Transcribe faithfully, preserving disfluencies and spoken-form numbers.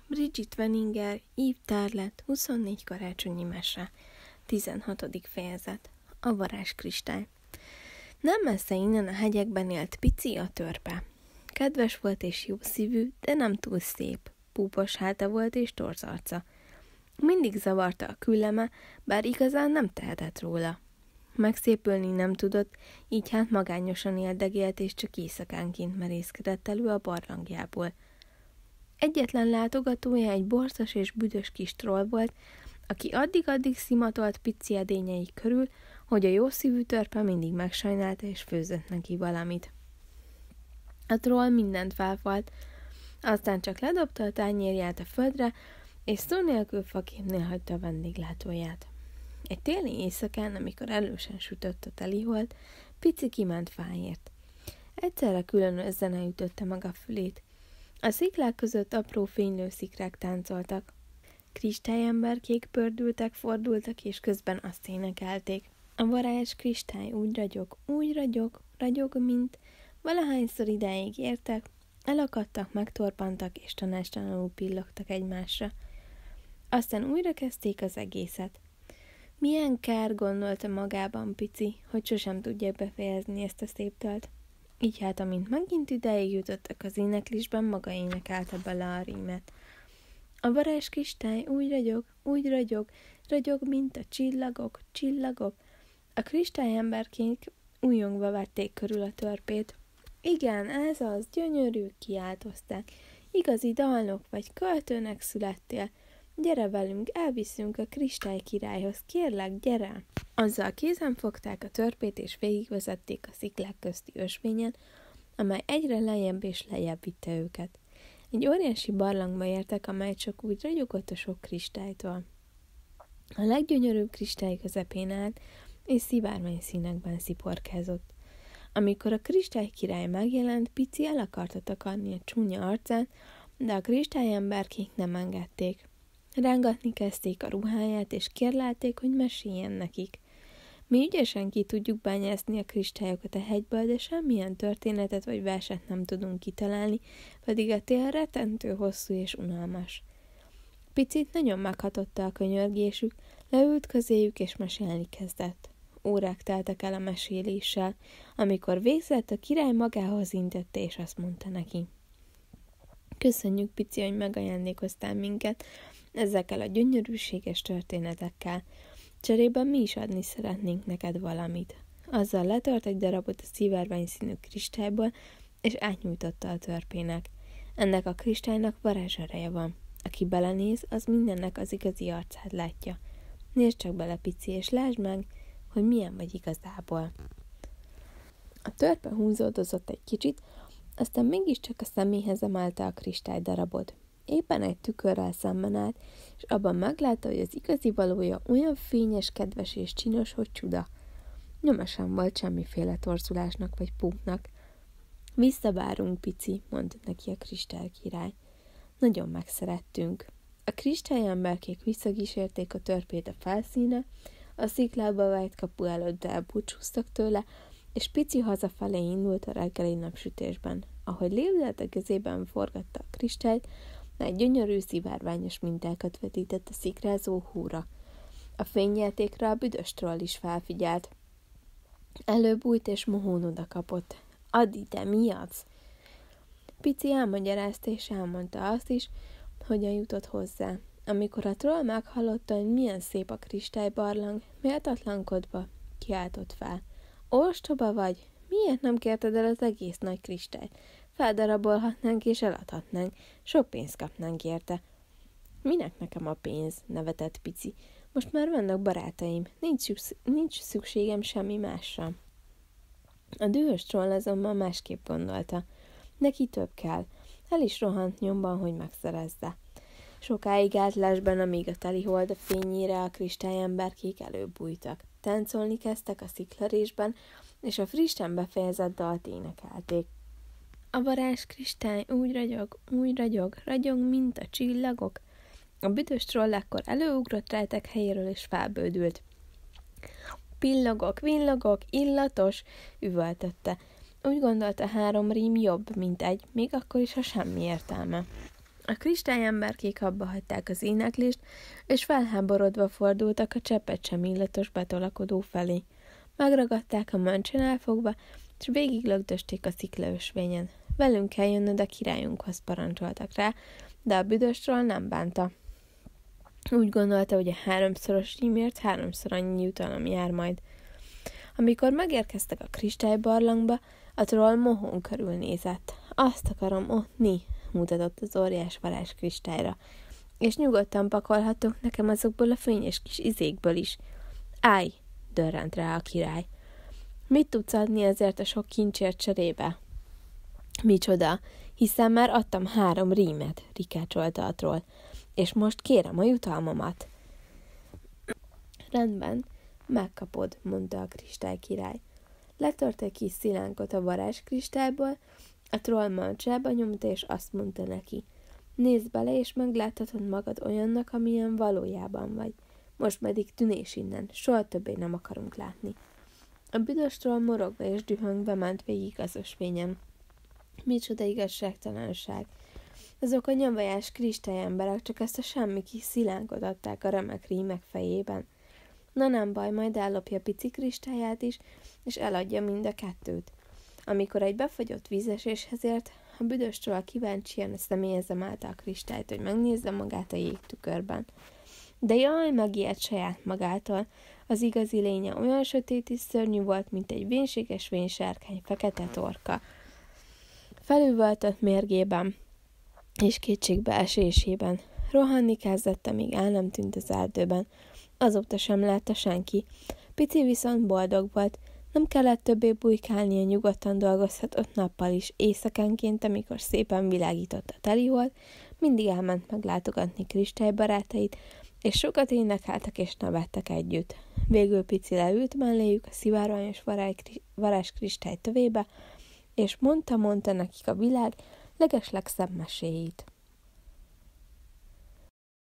Bridget Wenninger, Eve Tarlett, huszonnégy karácsonyi mese, tizenhatodik fejezet, a varázskristály. Nem messze innen a hegyekben élt Pici a törpe. Kedves volt és jó szívű, de nem túl szép. Púpos háta volt és torz arca. Mindig zavarta a külleme, bár igazán nem tehetett róla. Megszépülni nem tudott, így hát magányosan éldegélt és csak éjszakánként merészkedett elő a barlangjából. Egyetlen látogatója egy borzas és büdös kis troll volt, aki addig-addig szimatolt Pici edényei körül, hogy a jószívű törpe mindig megsajnálta és főzött neki valamit. A troll mindent felfalt, aztán csak ledobta a tányérját a földre, és szó nélkül faképnél hagyta a vendéglátóját. Egy téli éjszakán, amikor elősen sütött a telihold, Pici kiment fáért. Egyszerre különös zene ütötte meg a fülét. A sziklák között apró fénylő szikrák táncoltak. Kristályemberkék pördültek, fordultak, és közben azt énekelték. A varázs kristály úgy ragyog, úgy ragyog, ragyog, mint valahányszor idáig értek, elakadtak, megtorpantak, és tanástalanul pillogtak egymásra. Aztán újra kezdték az egészet. Milyen kár, gondolta magában Pici, hogy sosem tudja befejezni ezt a szép dalt. Így hát, amint megint ideig jutottak az éneklésben, maga énekelte bele a rímet. A varázs kristály úgy ragyog, úgy ragyog, ragyog, mint a csillagok, csillagok. A kristályemberkék újongva vették körül a törpét. Igen, ez az, gyönyörű, kiáltozták. Igazi dalnok vagy, költőnek születtél. Gyere velünk, elviszünk a kristály királyhoz, kérlek, gyere! Azzal kézen fogták a törpét, és végigvezették a sziklák közti ösvényen, amely egyre lejjebb és lejjebb vitte őket. Egy óriási barlangba értek, amely csak úgy ragyogott a sok kristálytól. A leggyönyörűbb kristály közepén állt, és szivárvány színekben sziporkázott. Amikor a kristály király megjelent, Pici el akarta takarni a csúnya arcát, de a kristályemberkék nem engedték. Rángatni kezdték a ruháját, és kérlelték, hogy meséljen nekik. Mi ügyesen ki tudjuk bányászni a kristályokat a hegyből, de semmilyen történetet vagy verset nem tudunk kitalálni, pedig a tél rettentő hosszú és unalmas. Picit nagyon meghatotta a könyörgésük, leült közéjük és mesélni kezdett. Órák teltek el a meséléssel, amikor végzett, a király magához intette, és azt mondta neki. Köszönjük, Pici, hogy megajándékoztál minket ezekkel a gyönyörűséges történetekkel. Cserében mi is adni szeretnénk neked valamit. Azzal letört egy darabot a szivárvány színű kristályból, és átnyújtotta a törpének. Ennek a kristálynak varázsereje van. Aki belenéz, az mindennek az igazi arcát látja. Nézd csak bele, Pici, és lásd meg, hogy milyen vagy igazából. A törpe húzódozott egy kicsit, aztán mégiscsak a szeméhez emelte a kristály darabot. Éppen egy tükörrel szemben állt, és abban meglátta, hogy az igazi valója olyan fényes, kedves és csinos, hogy csuda. Nyoma sem volt semmiféle torzulásnak vagy púknak. Visszavárunk, Pici, mondta neki a kristály király. Nagyon megszerettünk. A kristályemberkék visszakísérték a törpét a felszínre, a sziklába vájt kapu előtt elbúcsúztak tőle, és Pici hazafelé indult a reggeli napsütésben. Ahogy lépdelt a kezében forgatta a kristályt, egy gyönyörű szivárványos mintákat vetített a szikrázó húra. A fényjátékra a büdös troll is felfigyelt. Előbújt és mohón oda kapott. Add ide, mi az? Pici elmagyarázta és elmondta azt is, hogyan jutott hozzá. Amikor a troll meghallotta, hogy milyen szép a kristálybarlang, méltatlankodva kiáltott fel. Ostoba vagy? Miért nem kérted el az egész nagy kristályt? Feldarabolhatnánk és eladhatnánk. Sok pénzt kapnánk érte. Minek nekem a pénz? Nevetett Pici. Most már vannak barátaim. Nincs, nincs szükségem semmi másra. A dühös troll azonban másképp gondolta. Neki több kell. El is rohant nyomban, hogy megszerezze. Sokáig állt lesben, amíg a telihold a fényére a kristályemberkék előbújtak. Táncolni kezdtek a sziklarésben, és a frissen befejezett dalt énekelték. A varázs kristály úgy ragyog, úgy ragyog, ragyog, mint a csillagok. A büdös troll ekkor előugrott rejtek helyéről, és felbődült. Pillogok, villogok, illatos, üvöltötte. Úgy gondolta, három rím jobb, mint egy, még akkor is, ha semmi értelme. A kristályemberkék abba hagyták az éneklést, és felháborodva fordultak a cseppet sem illatos betolakodó felé. Megragadták a mancson elfogva, és végig lögdösték a sziklaösvényen. Velünk kell jönnöd a királyunkhoz, parancsoltak rá, de a büdösről nem bánta. Úgy gondolta, hogy a háromszoros rímért háromszor annyi jutalom jár majd. Amikor megérkeztek a kristálybarlangba, a troll mohón körülnézett. Azt akarom ottni, mutatott az óriás varázs kristályra, és nyugodtan pakolhatok nekem azokból a fényes kis izékből is. Állj, dörrent rá a király. Mit tudsz adni ezért a sok kincsért cserébe? Micsoda, hiszen már adtam három rímet, rikácsolta a troll, és most kérem a jutalmamat. Rendben, megkapod, mondta a kristály király. Letört egy kis szilánkot a varázs kristályból, a troll mancsába nyomta, és azt mondta neki, nézd bele, és megláthatod magad olyannak, amilyen valójában vagy. Most pedig tűnés innen, soha többé nem akarunk látni. A büdös troll morogva és dühöngve ment végig az ösvényen. Micsoda igazságtalanság! Azok a nyavajás kristályemberek csak ezt a semmi kis szilánkot adták a remek rímek fejében. Na nem baj, majd ellopja pici kristályát is, és eladja mind a kettőt. Amikor egy befagyott vízeséshez ért, a büdös troll kíváncsian személyezem állta a kristályt, hogy megnézze magát a jégtükörben. De jaj, megijedt saját magától. Az igazi lénye olyan sötét és szörnyű volt, mint egy vénséges vénsárkány fekete torka. Felüvöltött mérgében és kétségbeesésében. Rohanni kezdett, amíg el nem tűnt az erdőben. Azóta sem látta senki. Pici viszont boldog volt. Nem kellett többé bujkálnia, nyugodtan dolgozhatott nappal is. Éjszakánként, amikor szépen világított a telihold, mindig elment meglátogatni kristálybarátait, és sokat énekeltek és nevettek együtt. Végül Pici leült melléjük a szivárványos varázs kristály tövébe, és mondta-mondta nekik a világ legeslegszebb meséit.